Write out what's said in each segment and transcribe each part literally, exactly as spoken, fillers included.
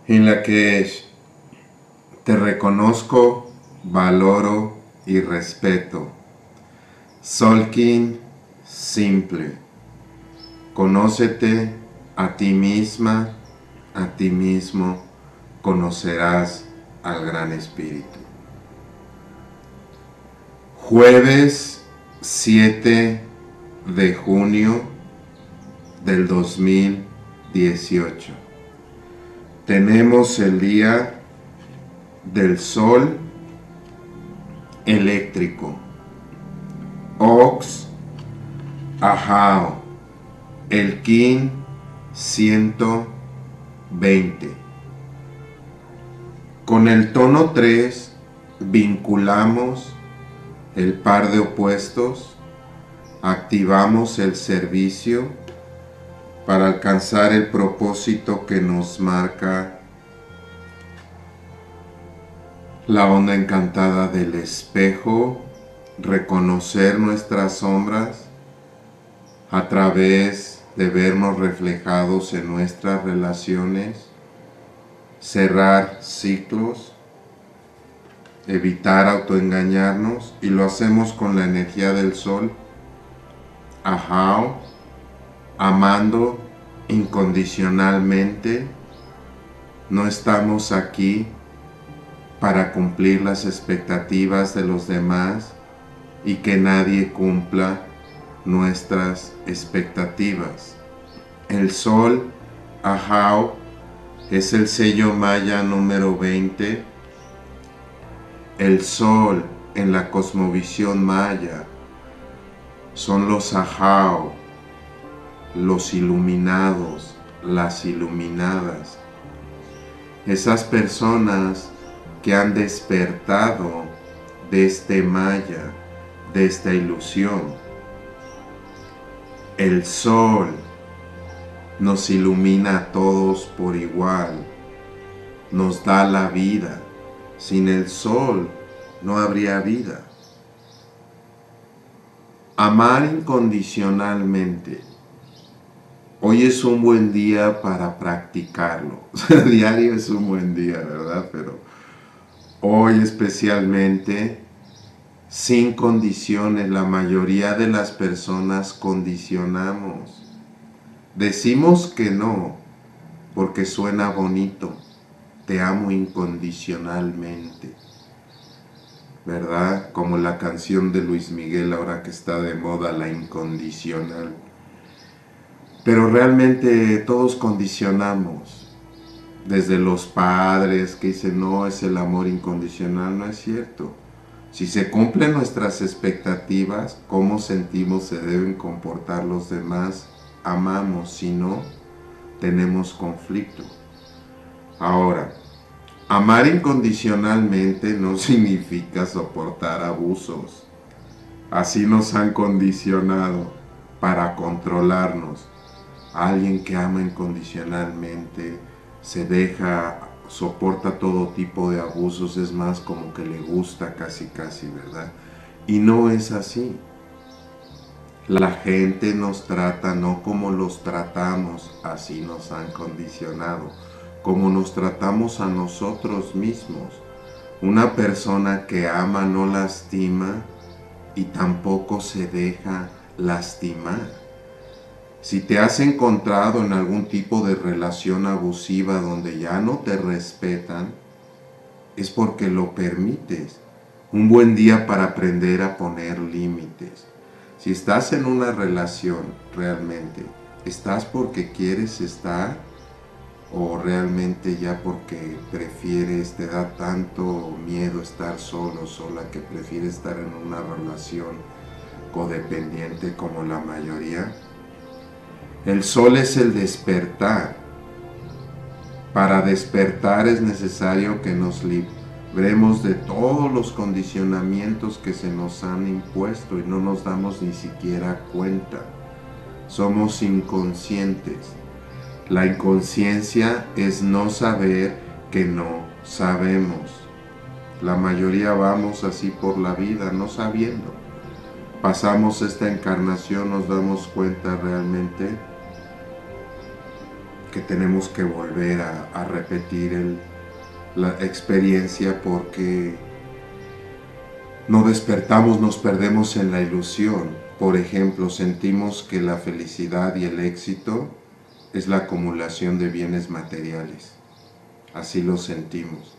en la que te reconozco, valoro y respeto. Solkin simple. Conócete a ti misma, a ti mismo, conocerás al Gran Espíritu. Jueves siete de junio del dos mil dieciocho. Tenemos el día del sol eléctrico. Ox Ahau, el Kin ciento veinte. Con el tono tres vinculamos el par de opuestos, activamos el servicio para alcanzar el propósito que nos marca la onda encantada del espejo, reconocer nuestras sombras a través de vernos reflejados en nuestras relaciones, cerrar ciclos, evitar autoengañarnos, y lo hacemos con la energía del sol, Ahau, amando incondicionalmente. No estamos aquí para cumplir las expectativas de los demás y que nadie cumpla nuestras expectativas. El sol, Ahau, es el sello maya número veinte. El sol en la cosmovisión maya son los Ahau, los iluminados, las iluminadas. Esas personas que han despertado de este maya, de esta ilusión. El sol nos ilumina a todos por igual, nos da la vida. Sin el sol no habría vida. Amar incondicionalmente. Hoy es un buen día para practicarlo. Diario es un buen día, ¿verdad? Pero hoy especialmente, sin condiciones. La mayoría de las personas condicionamos. Decimos que no, porque suena bonito. Te amo incondicionalmente, ¿verdad? Como la canción de Luis Miguel ahora que está de moda, la incondicional. Pero realmente todos condicionamos. Desde los padres que dicen, no, es el amor incondicional. No es cierto. Si se cumplen nuestras expectativas, cómo sentimos se deben comportar los demás, amamos. Si no, tenemos conflicto. Ahora, amar incondicionalmente no significa soportar abusos. Así nos han condicionado para controlarnos. Alguien que ama incondicionalmente se deja, soporta todo tipo de abusos, es más como que le gusta casi casi, ¿verdad? Y no es así. La gente nos trata no como los tratamos, así nos han condicionado. Como nos tratamos a nosotros mismos. Una persona que ama no lastima y tampoco se deja lastimar. Si te has encontrado en algún tipo de relación abusiva donde ya no te respetan, es porque lo permites. Un buen día para aprender a poner límites. Si estás en una relación realmente, ¿estás porque quieres estar? ¿O realmente ya porque prefieres, te da tanto miedo estar solo, sola, que prefieres estar en una relación codependiente como la mayoría? El sol es el despertar. Para despertar es necesario que nos libremos de todos los condicionamientos que se nos han impuesto y no nos damos ni siquiera cuenta. Somos inconscientes. La inconsciencia es no saber que no sabemos. La mayoría vamos así por la vida, no sabiendo. Pasamos esta encarnación, nos damos cuenta realmente que tenemos que volver a, a repetir el, la experiencia porque no despertamos, nos perdemos en la ilusión. Por ejemplo, sentimos que la felicidad y el éxito es la acumulación de bienes materiales. Así lo sentimos.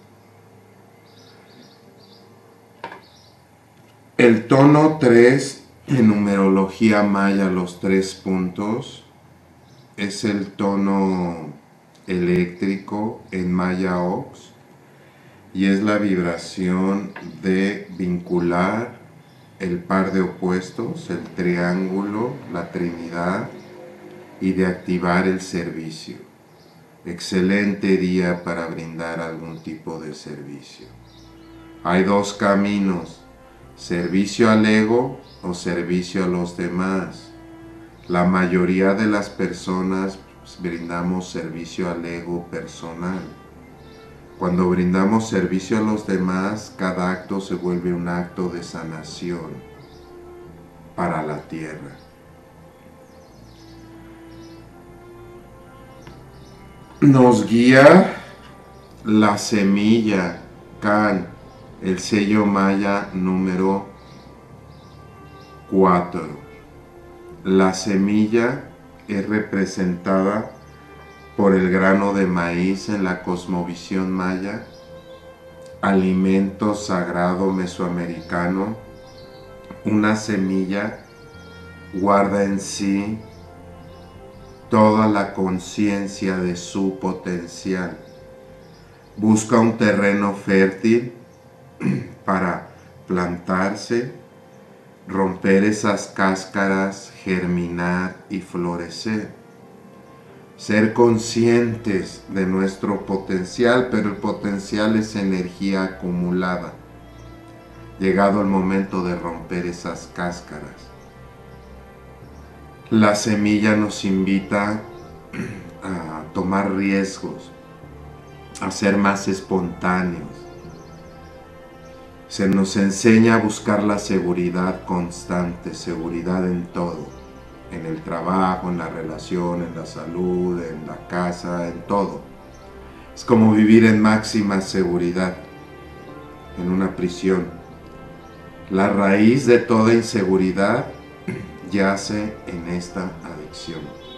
El tono tres, en numerología maya, los tres puntos, es el tono eléctrico en maya ox y es la vibración de vincular el par de opuestos, el triángulo, la trinidad, y de activar el servicio. Excelente día para brindar algún tipo de servicio. Hay dos caminos: servicio al ego o servicio a los demás. La mayoría de las personas brindamos servicio al ego personal. Cuando brindamos servicio a los demás, cada acto se vuelve un acto de sanación para la tierra. Nos guía la semilla Can, el sello maya número cuatro. La semilla es representada por el grano de maíz en la cosmovisión maya, alimento sagrado mesoamericano. Una semilla guarda en sí toda la conciencia de su potencial. Busca un terreno fértil para plantarse, romper esas cáscaras, germinar y florecer. Ser conscientes de nuestro potencial, pero el potencial es energía acumulada. Llegado el momento de romper esas cáscaras. La semilla nos invita a tomar riesgos, a ser más espontáneos. Se nos enseña a buscar la seguridad constante, seguridad en todo, en el trabajo, en la relación, en la salud, en la casa, en todo. Es como vivir en máxima seguridad, en una prisión. La raíz de toda inseguridad yace en esta adicción.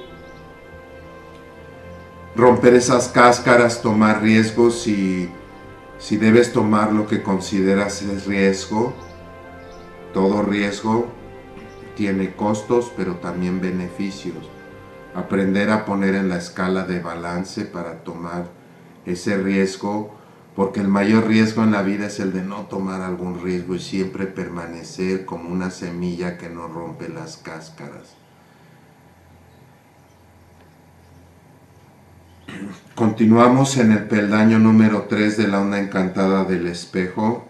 Romper esas cáscaras, tomar riesgos, y si debes tomar lo que consideras es riesgo, todo riesgo tiene costos, pero también beneficios. Aprender a poner en la escala de balance para tomar ese riesgo, porque el mayor riesgo en la vida es el de no tomar algún riesgo y siempre permanecer como una semilla que no rompe las cáscaras. Continuamos en el peldaño número tres de la onda encantada del espejo.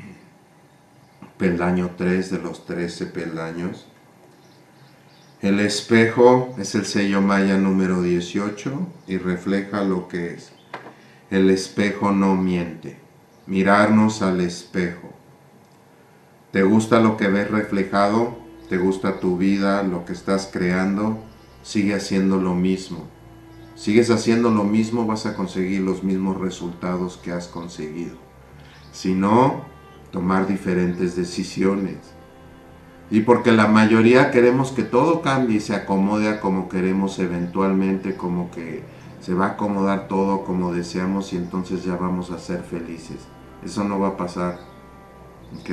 Peldaño tres de los trece peldaños. El espejo es el sello maya número dieciocho y refleja lo que es. El espejo no miente. Mirarnos al espejo. ¿Te gusta lo que ves reflejado? ¿Te gusta tu vida, lo que estás creando? Sigue haciendo lo mismo. Sigues haciendo lo mismo, vas a conseguir los mismos resultados que has conseguido. Si no, tomar diferentes decisiones. Y porque la mayoría queremos que todo cambie y se acomode a como queremos eventualmente, como que se va a acomodar todo como deseamos y entonces ya vamos a ser felices. Eso no va a pasar. ¿Ok?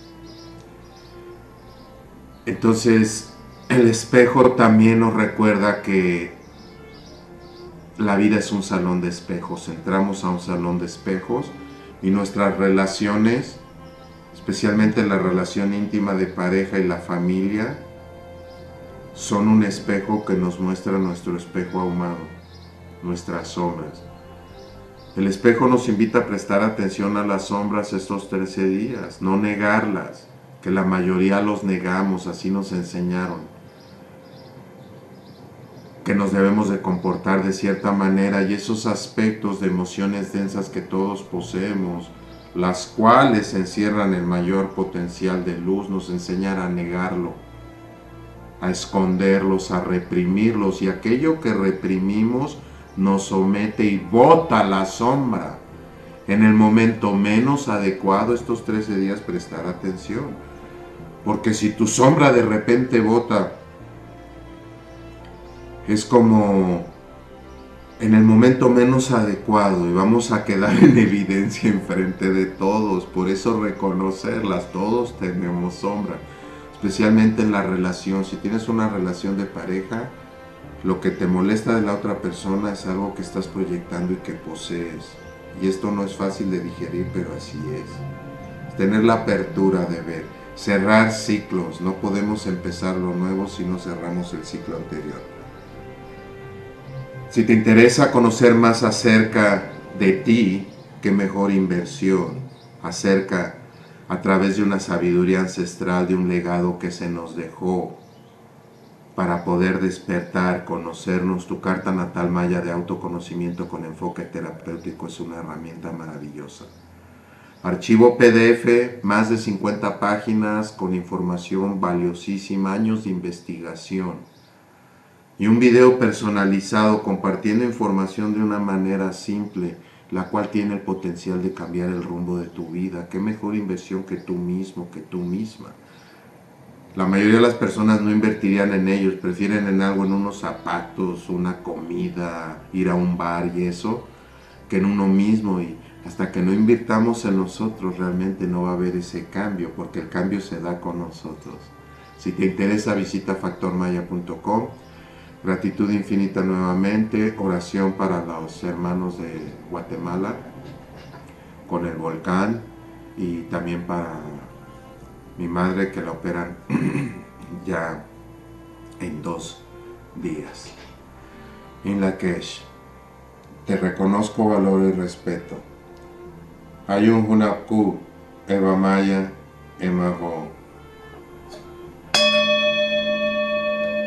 Entonces, el espejo también nos recuerda que la vida es un salón de espejos. Entramos a un salón de espejos y nuestras relaciones, especialmente la relación íntima de pareja y la familia, son un espejo que nos muestra nuestro espejo ahumado, nuestras sombras. El espejo nos invita a prestar atención a las sombras estos trece días, no negarlas, que la mayoría los negamos, así nos enseñaron. Que nos debemos de comportar de cierta manera, y esos aspectos de emociones densas que todos poseemos, las cuales encierran el mayor potencial de luz, nos enseñan a negarlo, a esconderlos, a reprimirlos, y aquello que reprimimos nos somete y bota la sombra. En el momento menos adecuado, estos trece días, prestar atención. Porque si tu sombra de repente bota, es como en el momento menos adecuado y vamos a quedar en evidencia enfrente de todos. Por eso reconocerlas, todos tenemos sombra, especialmente en la relación. Si tienes una relación de pareja, lo que te molesta de la otra persona es algo que estás proyectando y que posees. Y esto no es fácil de digerir, pero así es. Tener la apertura de ver, cerrar ciclos. No podemos empezar lo nuevo si no cerramos el ciclo anterior. Si te interesa conocer más acerca de ti, qué mejor inversión, acerca a través de una sabiduría ancestral, de un legado que se nos dejó para poder despertar, conocernos. Tu carta natal maya de autoconocimiento con enfoque terapéutico es una herramienta maravillosa. Archivo P D F, más de cincuenta páginas con información valiosísima, años de investigación. Y un video personalizado compartiendo información de una manera simple, la cual tiene el potencial de cambiar el rumbo de tu vida. Qué mejor inversión que tú mismo, que tú misma. La mayoría de las personas no invertirían en ellos, prefieren en algo, en unos zapatos, una comida, ir a un bar y eso, que en uno mismo. Y hasta que no invirtamos en nosotros, realmente no va a haber ese cambio, porque el cambio se da con nosotros. Si te interesa, visita factor maya punto com. Gratitud infinita nuevamente, oración para los hermanos de Guatemala con el volcán y también para mi madre que la operan ya en dos días. En Lakesh, te reconozco, valoro y respeto. Ayun Hunapku, Eva Maya, Emaho.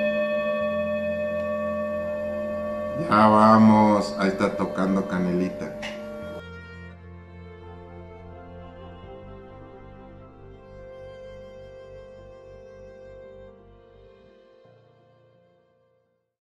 Ya vamos, ahí está tocando Canelita.